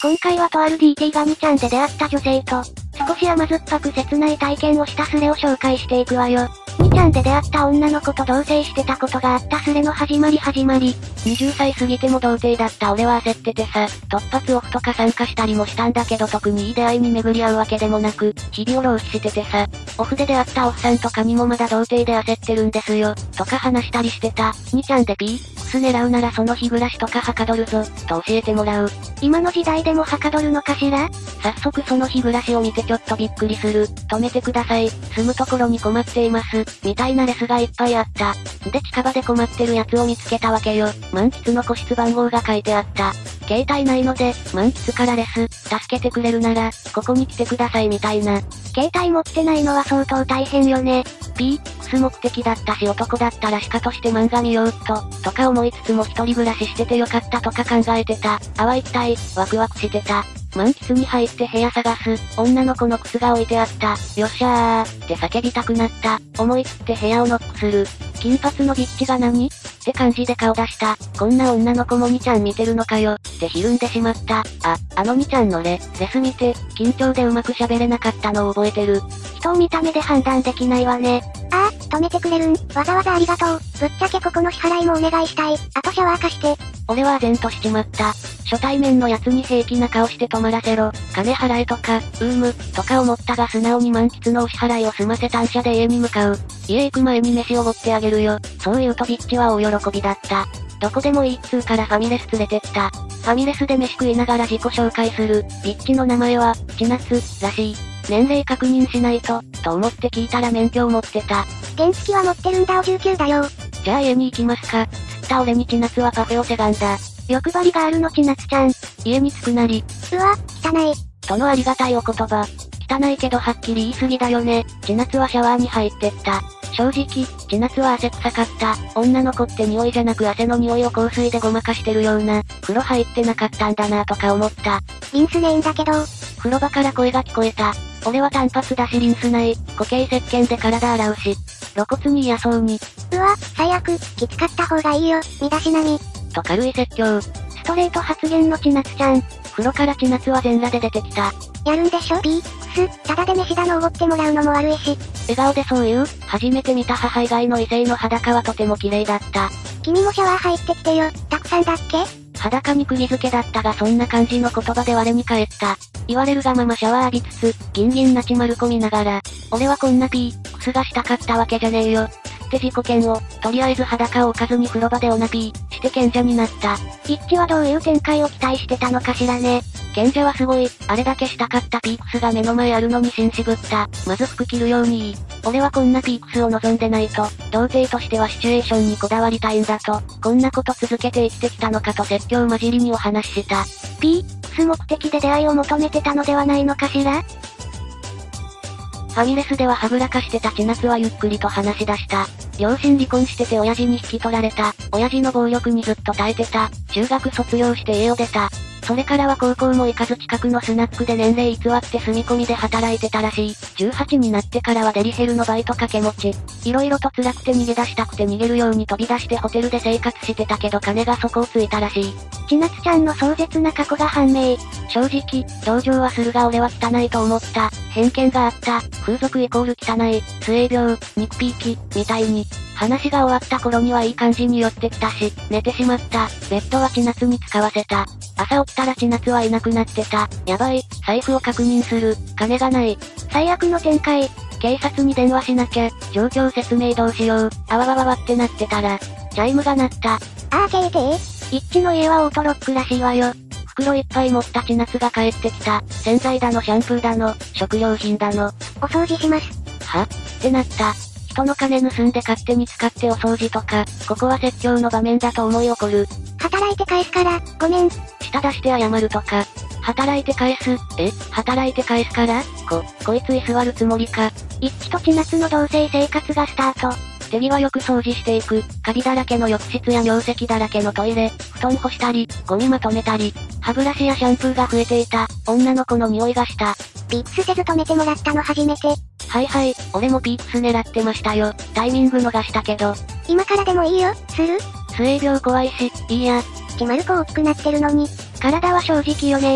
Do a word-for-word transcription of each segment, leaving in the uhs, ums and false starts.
今回はとある ディーティー がにちゃんで出会った女性と、少し甘酸っぱく切ない体験をしたスレを紹介していくわよ。にちゃんで出会った女の子と同棲してたことがあったスレの始まり始まり。 にじゅっさい過ぎても童貞だった俺は焦っててさ、突発オフとか参加したりもしたんだけど特にいい出会いに巡り合うわけでもなく、日々を浪費しててさ、オフで出会ったおっさんとかにもまだ童貞で焦ってるんですよ、とか話したりしてた。にちゃんで ピーエックス 狙うならその日暮らしとかはかどるぞ、と教えてもらう。 今の時代でもはかどるのかしら？ 早速その日暮らしを見てちょっとびっくりする。止めてください。住むところに困っています。みたいなレスがいっぱいあった。で近場で困ってるやつを見つけたわけよ。満喫の個室番号が書いてあった。携帯ないので、満喫からレス、助けてくれるなら、ここに来てくださいみたいな。 携帯持ってないのは相当大変よね。 ピーエックス 目的だったし男だったらシカとして漫画見ようっと、とか思いつつも一人暮らししててよかったとか考えてた。あわ行きたい、ワクワクしてた。満喫に入って部屋探す。女の子の靴が置いてあった。よっしゃーって叫びたくなった。思い切って部屋をノックする。金髪のビッチが何って感じで顔出した。こんな女の子もにちゃん見てるのかよってひるんでしまった。あ、あのにちゃんのレ、レス見て、緊張でうまく喋れなかったのを覚えてる。 人を見た目で判断できないわね。ああ、止めてくれるん。わざわざありがとう。ぶっちゃけここの支払いもお願いしたい。あとシャワー貸して。 俺は唖然としちまった。初対面のやつに平気な顔して泊まらせろ。金払えとか、うーむ、とか思ったが素直に満喫のお支払いを済ませ単車で家に向かう。家行く前に飯をおごってあげるよ。そう言うとビッチは大喜びだった。どこでもいいっつーからファミレス連れてった。ファミレスで飯食いながら自己紹介する。ビッチの名前は、千夏、らしい。年齢確認しないと、と思って聞いたら免許を持ってた。 原付は持ってるんだおじゅうきゅうだよ。 じゃあ家に行きますか。つった俺に千夏はパフェをせがんだ。 欲張りガールの千夏ちゃん。 家に着くなり。 うわ、汚い。 とのありがたいお言葉。汚いけどはっきり言い過ぎだよね。千夏はシャワーに入ってった。正直、千夏は汗臭かった。女の子って匂いじゃなく汗の匂いを香水でごまかしてるような。風呂入ってなかったんだなとか思った。 リンスねえんだけど。 風呂場から声が聞こえた。俺は単発だしリンスない。固形石鹸で体洗うし。露骨に嫌そうに。 うわ、最悪、きつかった方がいいよ、身だしなみ。 と軽い説教。 ストレート発言の千夏ちゃん。 風呂から千夏は全裸で出てきた。 やるんでしょ ?ピーエックス、ただで飯だのおごってもらうのも悪いし。 笑顔でそう言う。初めて見た母以外の異性の裸はとても綺麗だった。 君もシャワー入ってきてよ、たくさんだっけ？ 裸に釘付けだったがそんな感じの言葉で我に返った。言われるがままシャワー浴びつつ、ギンギンなち丸込みながら、俺はこんな ピーエックス がしたかったわけじゃねえよ。つって自己嫌悪、とりあえず裸を置かずに風呂場でオナピー、して賢者になった。 ビッチはどういう展開を期待してたのかしらね。 賢者はすごい、あれだけしたかった ピーエックス が目の前あるのに紳士ぶった。まず服着るようにいい。俺はこんな ピーエックス を望んでないと、童貞としてはシチュエーションにこだわりたいんだと、こんなこと続けて生きてきたのかと説教混じりにお話しした。 ピーエックス 目的で出会いを求めてたのではないのかしら？ ファミレスでははぐらかしてた千夏はゆっくりと話し出した。両親離婚してて親父に引き取られた。親父の暴力にずっと耐えてた。中学卒業して家を出た。それからは高校も行かず近くのスナックで年齢偽って住み込みで働いてたらしい。じゅうはちになってからはデリヘルのバイト掛け持ち。色々と辛くて逃げ出したくて逃げるように飛び出してホテルで生活してたけど金が底をついたらしい。 千夏ちゃんの壮絶な過去が判明。 正直、同情はするが俺は汚いと思った。偏見があった。風俗イコール汚い、末病、肉ピーキ、みたいに。話が終わった頃にはいい感じに寄ってきたし、寝てしまった。ベッドは千夏に使わせた。朝起きたら千夏はいなくなってた。やばい、財布を確認する。金がない。 最悪の展開。 警察に電話しなきゃ、状況説明どうしよう。あわわわわってなってたら、チャイムが鳴った。 あーけーけー。一致の家はオートロックらしいわよ。 袋いっぱい持った千夏が帰ってきた。洗剤だのシャンプーだの、食料品だの。 お掃除します。 はってなった。人の金盗んで勝手に使ってお掃除とか、ここは説教の場面だと思い起こる。 働いて返すから、ごめん。 舌出して謝るとか。働いて返す、え働いて返すからこ、こいつ居座るつもりか。 一致と千夏の同棲生活がスタート。 手際よく掃除していく。カビだらけの浴室や尿石だらけのトイレ、布団干したり、ゴミまとめたり、歯ブラシやシャンプーが増えていた。女の子の匂いがした。 ピーエックスせず止めてもらったの初めて。 はいはい、俺もピーエックス狙ってましたよ。タイミング逃したけど。 今からでもいいよ、する？ 末病怖いし、いいや。 ちまる子大きくなってるのに。体は正直よねー。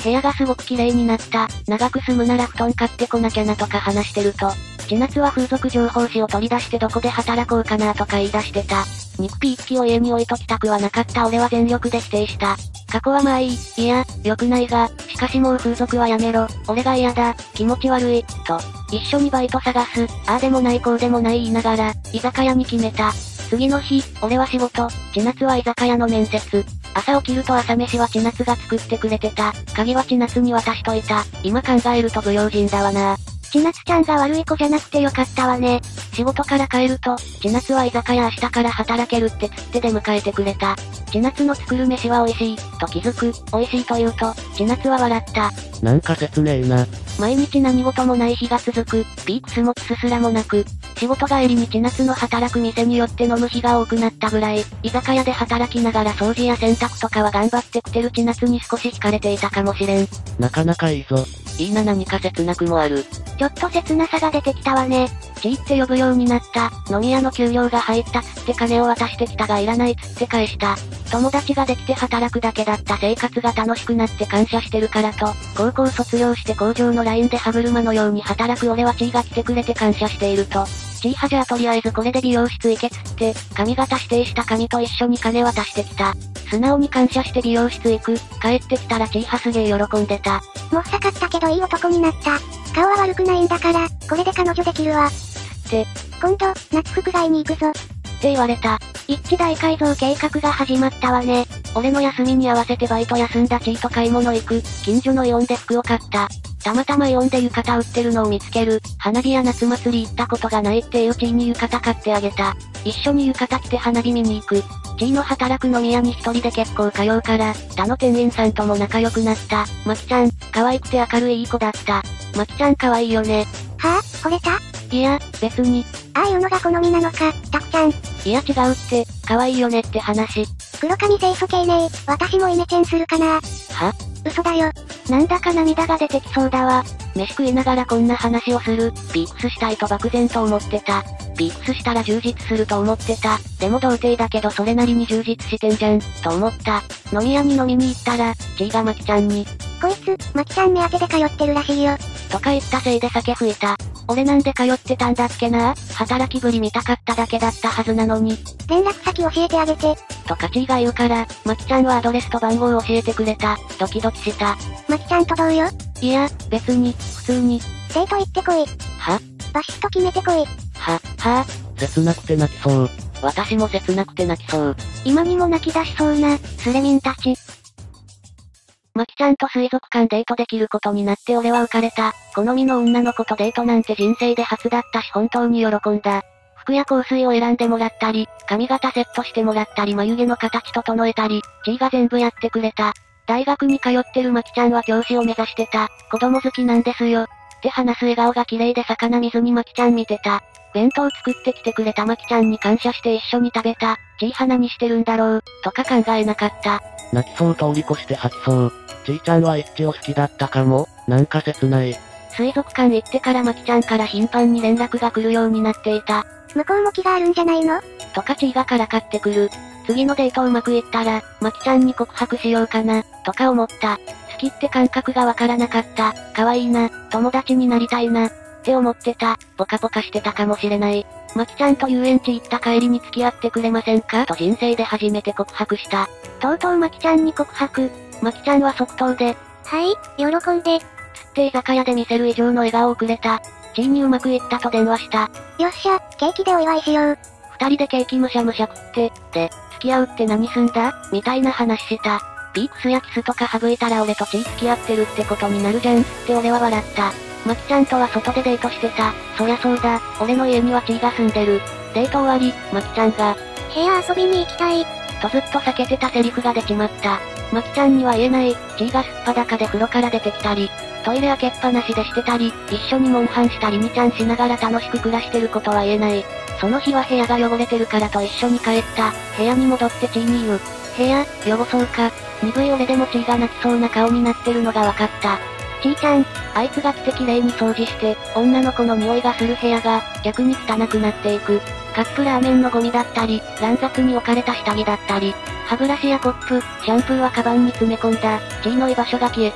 部屋がすごく綺麗になった。長く住むなら布団買ってこなきゃなとか話してると、千夏は風俗情報誌を取り出してどこで働こうかなとか言い出してた。肉ピー付きを家に置いときたくはなかった俺は全力で否定した。過去はまあいい、いや、良くないが、しかしもう風俗はやめろ、俺が嫌だ、気持ち悪い、と、一緒にバイト探す、ああでもないこうでもない言いながら、居酒屋に決めた。次の日、俺は仕事、千夏は居酒屋の面接。朝起きると朝飯は千夏が作ってくれてた。鍵は千夏に渡しといた。今考えると不用心だわな。 千夏ちゃんが悪い子じゃなくてよかったわね。 仕事から帰ると、千夏は居酒屋明日から働けるってつって出迎えてくれた。千夏の作る飯は美味しい、と気づく。美味しいと言うと、千夏は笑った。 なんか切ねえな。 毎日何事もない日が続く。ピークス持つすらもなく。仕事帰りに千夏の働く店によって飲む日が多くなったぐらい、居酒屋で働きながら掃除や洗濯とかは頑張ってくてる千夏に少し惹かれていたかもしれん。 なかなかいいぞ。 いいな何か切なくもある。 ちょっと切なさが出てきたわね。 チーって呼ぶようになった。飲み屋の給料が入ったつって金を渡してきたがいらないつって返した。友達ができて働くだけだった生活が楽しくなって感謝してるからと、高校卒業して工場のラインで歯車のように働く俺はチーが来てくれて感謝していると。チー派じゃあとりあえずこれで美容室行けつって、髪型指定した髪と一緒に金渡してきた。素直に感謝して美容室行く。帰ってきたらチー派すげえ喜んでた。 もっさかったけどいい男になった。顔は悪くないんだから、これで彼女できるわ。 つって。 今度、夏服買いに行くぞ。 って言われた。 一致大改造計画が始まったわね。 俺の休みに合わせてバイト休んだチーと買い物行く。近所のイオンで服を買った。たまたまイオンで浴衣売ってるのを見つける。花火や夏祭り行ったことがないっていうチーに浴衣買ってあげた。一緒に浴衣着て花火見に行く。チーの働く飲み屋に一人で結構通うから、他の店員さんとも仲良くなった。マキちゃん、可愛くて明るいいい子だった。マキちゃん可愛いよね。 はぁ、惚れた？ いや、別に。 ああいうのが好みなのか、タクちゃん。 いや違うって、可愛いよねって話。 黒髪清楚系ねー、私もイメチェンするかな。 は？ 嘘だよ。なんだか涙が出てきそうだわ。 飯食いながらこんな話をする。ピークスしたいと漠然と思ってた。ピークスしたら充実すると思ってた。でも童貞だけどそれなりに充実してんじゃん、と思った。飲み屋に飲みに行ったら、チーがマキちゃんに。 こいつ、マキちゃん目当てで通ってるらしいよ。 とか言ったせいで酒吹いた。俺なんで通ってたんだっけな？働きぶり見たかっただけだったはずなのに。 連絡先教えてあげて。 とかチーが言うから、マキちゃんはアドレスと番号を教えてくれた。ドキドキした。 マキちゃんと同様？ いや、別に、普通に。 デート行ってこい。 は？ バシッと決めてこい。 は、はぁ、 切なくて泣きそう。 私も切なくて泣きそう。 今にも泣き出しそうな、スレミンたち。 マキちゃんと水族館デートできることになって俺は浮かれた。好みの女の子とデートなんて人生で初だったし本当に喜んだ。服や香水を選んでもらったり、髪型セットしてもらったり眉毛の形整えたり、チーが全部やってくれた。大学に通ってるマキちゃんは教師を目指してた。子供好きなんですよ。って話す笑顔が綺麗で魚水にマキちゃん見てた。弁当作ってきてくれたマキちゃんに感謝して一緒に食べた。チー花にしてるんだろう、とか考えなかった。 泣きそう通り越して吐きそう。ちーちゃんは一致を好きだったかも。なんか切ない。 水族館行ってからマキちゃんから頻繁に連絡が来るようになっていた。 向こうも気があるんじゃないの？ とかチーがからかってくる。次のデートうまくいったら、マキちゃんに告白しようかな、とか思った。好きって感覚がわからなかった。可愛いな、友達になりたいな、って思ってた。ポカポカしてたかもしれない。マキちゃんと遊園地行った帰りに付き合ってくれませんかと人生で初めて告白した。とうとうマキちゃんに告白。マキちゃんは即答で、 はい、喜んで。つって居酒屋で見せる以上の笑顔をくれた。チーにうまくいったと電話した。 よっしゃ、ケーキでお祝いしよう。 二人でケーキむしゃむしゃ食って、で、付き合うって何すんだみたいな話した。ピークスやキスとか省いたら俺とチー付き合ってるってことになるじゃんって俺は笑った。マキちゃんとは外でデートしてた。そりゃそうだ、俺の家にはチーが住んでる。デート終わり、マキちゃんが、 部屋遊びに行きたい。 とずっと避けてたセリフが出ちまった。マキちゃんには言えない、チーがすっぱだかで風呂から出てきたり、トイレ開けっぱなしでしてたり、一緒にモンハンしたりにちゃんしながら楽しく暮らしてることは言えない。その日は部屋が汚れてるからと一緒に帰った。部屋に戻ってチーに言う。部屋、汚そうか。鈍い俺でもチーが泣きそうな顔になってるのが分かった。チーちゃん、あいつが来て綺麗に掃除して、女の子の匂いがする部屋が、逆に汚くなっていく。カップラーメンのゴミだったり、乱雑に置かれた下着だったり、歯ブラシやコップ、シャンプーはカバンに詰め込んだ。チーの居場所が消えた。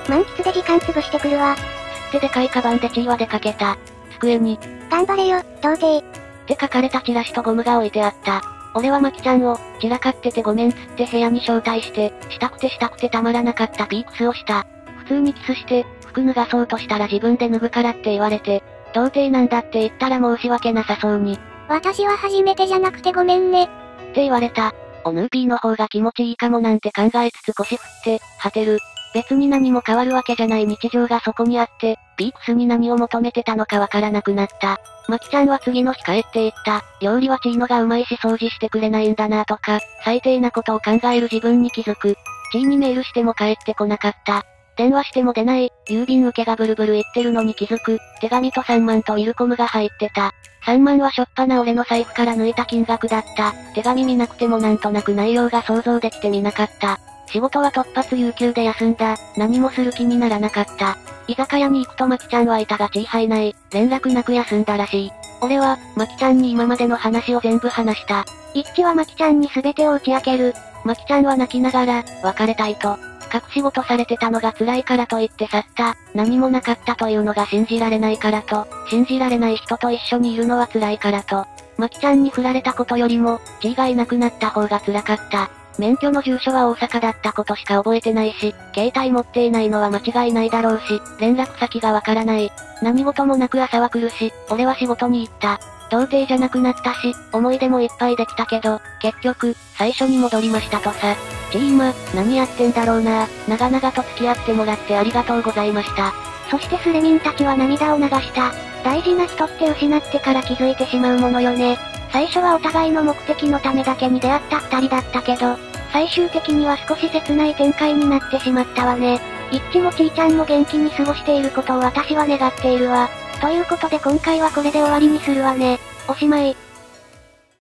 満喫で時間潰してくるわ。 つってでかいカバンでチーは出かけた。机に、 頑張れよ、童貞。 って書かれたチラシとゴムが置いてあった。俺はマキちゃんを、散らかっててごめんつって部屋に招待して、したくてしたくてたまらなかったピークスをした。普通にキスして、服脱がそうとしたら自分で脱ぐからって言われて、童貞なんだって言ったら申し訳なさそうに。 私は初めてじゃなくてごめんね。 って言われた。おヌーピーの方が気持ちいいかもなんて考えつつ腰振って、果てる。別に何も変わるわけじゃない日常がそこにあって、ピークスに何を求めてたのかわからなくなった。マキちゃんは次の日帰って言った。料理はチーノがうまいし掃除してくれないんだなとか、最低なことを考える自分に気づく。チーにメールしても帰ってこなかった。電話しても出ない、郵便受けがブルブル言ってるのに気づく、手紙とさんまんとウィルコムが入ってた。さんまんはしょっぱな俺の財布から抜いた金額だった。手紙見なくてもなんとなく内容が想像できてみなかった。仕事は突発有給で休んだ。何もする気にならなかった。居酒屋に行くとマキちゃんはいたがチーハイない。連絡なく休んだらしい。俺は、マキちゃんに今までの話を全部話した。 一致はマキちゃんに全てを打ち明ける。 マキちゃんは泣きながら、別れたいと。隠し事されてたのが辛いからと言って去った。何もなかったというのが信じられないからと。信じられない人と一緒にいるのは辛いからと。マキちゃんに振られたことよりも、チーがいなくなった方が辛かった。免許の住所は大阪だったことしか覚えてないし、携帯持っていないのは間違いないだろうし、連絡先がわからない。何事もなく朝は来るし、俺は仕事に行った。童貞じゃなくなったし、思い出もいっぱいできたけど、結局、最初に戻りましたとさ。チー今、何やってんだろうな。長々と付き合ってもらってありがとうございました。 そしてスレミンたちは涙を流した。大事な人って失ってから気づいてしまうものよね。最初はお互いの目的のためだけに出会った二人だったけど、最終的には少し切ない展開になってしまったわね。一致もちーちゃんも元気に過ごしていることを私は願っているわ。ということで今回はこれで終わりにするわね。おしまい。